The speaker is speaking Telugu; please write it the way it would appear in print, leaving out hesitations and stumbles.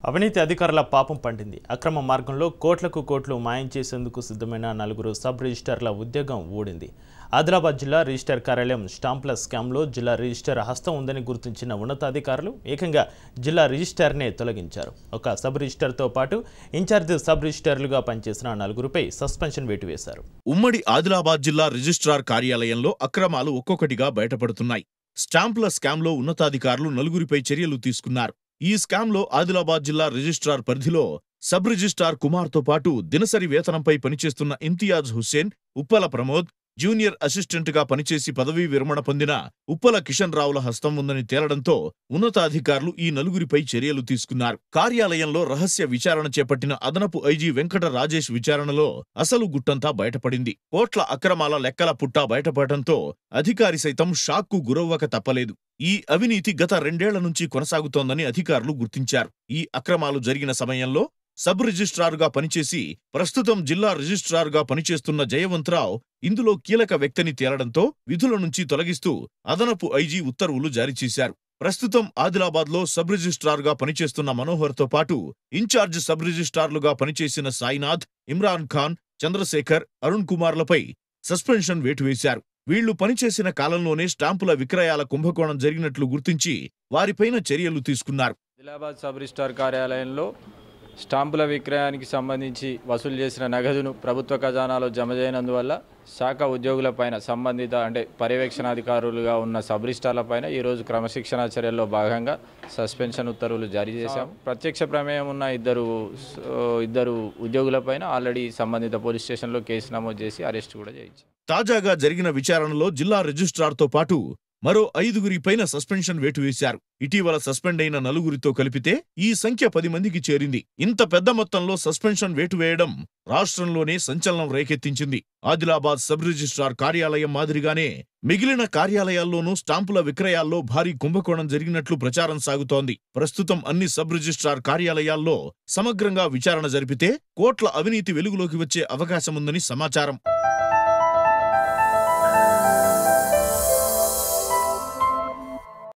అవినీతి అధికారుల పాపం పండింది. అక్రమ మార్గంలో కోట్లకు కోట్లు మాయం చేసేందుకు సిద్ధమైన 4 సబ్ రిజిస్టర్ల ఉద్యోగం ఊడింది. ఆదిలాబాద్ జిల్లా రిజిస్టర్ కార్యాలయం స్టాంప్ల స్కామ్లో జిల్లా రిజిస్టర్ హస్తం ఉందని గుర్తించిన ఉన్నతాధికారులు ఏకంగా జిల్లా రిజిస్టర్నే తొలగించారు. ఒక సబ్ రిజిస్టర్తో పాటు ఇన్ఛార్జ్ సబ్ రిజిస్టర్లుగా పనిచేసిన 4పై సస్పెన్షన్ వేటు వేశారు. ఉమ్మడి ఆదిలాబాద్ జిల్లా రిజిస్ట్రార్ కార్యాలయంలో అక్రమాలు ఒక్కొక్కటిగా బయటపడుతున్నాయి. స్టాంప్ల స్కామ్లో ఉన్నతాధికారులు 4పై చర్యలు తీసుకున్నారు. ఈ స్కామ్లో ఆదిలాబాద్ జిల్లా రిజిస్ట్రార్ పరిధిలో సబ్ రిజిస్ట్రార్ కుమార్తో పాటు దినసరి వేతనంపై పనిచేస్తున్న ఇంతియాజ్ హుస్సేన్, ఉప్పల ప్రమోద్, జూనియర్ అసిస్టెంట్గా పనిచేసి పదవీ విరమణ పొందిన ఉప్పల కిషన్ రావుల హస్తం ఉందని తేలడంతో ఉన్నతాధికారులు ఈ 4పై చర్యలు తీసుకున్నారు. కార్యాలయంలో రహస్య విచారణ చేపట్టిన అదనపు ఐజీ వెంకట రాజేష్ విచారణలో అసలు గుట్టంతా బయటపడింది. కోట్ల అక్రమాల లెక్కల పుట్టా బయటపడటంతో అధికారి సైతం షాక్కు గురవ్వక తప్పలేదు. ఈ అవినీతి గత 2 ఏళ్ల నుంచి కొనసాగుతోందని అధికారులు గుర్తించారు. ఈ అక్రమాలు జరిగిన సమయంలో సబ్ రిజిస్ట్రార్గా పనిచేసి ప్రస్తుతం జిల్లా రిజిస్ట్రార్గా పనిచేస్తున్న జయవంతరావు ఇందులో కీలక వ్యక్తిని తేలడంతో విధుల నుంచి తొలగిస్తూ అదనపు ఐజీ ఉత్తర్వులు జారీ చేశారు. ప్రస్తుతం ఆదిలాబాద్లో సబ్ రిజిస్ట్రార్గా పనిచేస్తున్న మనోహర్తో పాటు ఇన్ఛార్జ్ సబ్ రిజిస్ట్రార్లుగా పనిచేసిన సాయినాథ్, ఇమ్రాన్ ఖాన్, చంద్రశేఖర్, అరుణ్ కుమార్లపై సస్పెన్షన్ వేటు వేశారు. వీళ్లు పనిచేసిన కాలంలోనే స్టాంపుల విక్రయాల కుంభకోణం జరిగినట్లు గుర్తించి వారిపైన చర్యలు తీసుకున్నారు. ఆదిలాబాద్ సబ్ రిజిస్ట్రార్ కార్యాలయంలో స్టాంపుల విక్రయానికి సంబంధించి వసూలు చేసిన నగదును ప్రభుత్వ ఖజానాలో జమ చేయనందువల్ల శాఖ ఉద్యోగులపైన సంబంధిత పర్యవేక్షణాధికారులుగా ఉన్న సబ్ రిజిస్ట్రార్లపైన ఈరోజు క్రమశిక్షణా చర్యల్లో భాగంగా సస్పెన్షన్ ఉత్తర్వులు జారీ చేశాం. ప్రత్యక్ష ప్రమేయం ఉన్న ఇద్దరు ఉద్యోగులపైన ఆల్రెడీ సంబంధిత పోలీస్ స్టేషన్లో కేసు నమోదు చేసి అరెస్ట్ కూడా చేయించాం. తాజాగా జరిగిన విచారణలో జిల్లా రిజిస్ట్రార్తో పాటు మరో 5పైన సస్పెన్షన్ వేటు వేశారు. ఇటీవల సస్పెండ్ అయిన 4తో కలిపితే ఈ సంఖ్య 10 మందికి చేరింది. ఇంత పెద్ద మొత్తంలో సస్పెన్షన్ వేటు వేయడం రాష్ట్రంలోనే సంచలనం రేకెత్తించింది. ఆదిలాబాద్ సబ్ రిజిస్ట్రార్ కార్యాలయం మాదిరిగానే మిగిలిన కార్యాలయాల్లోనూ స్టాంపుల విక్రయాల్లో భారీ కుంభకోణం జరిగినట్లు ప్రచారం సాగుతోంది. ప్రస్తుతం అన్ని సబ్ రిజిస్ట్రార్ కార్యాలయాల్లో సమగ్రంగా విచారణ జరిపితే కోట్ల అవినీతి వెలుగులోకి వచ్చే అవకాశముందని సమాచారం.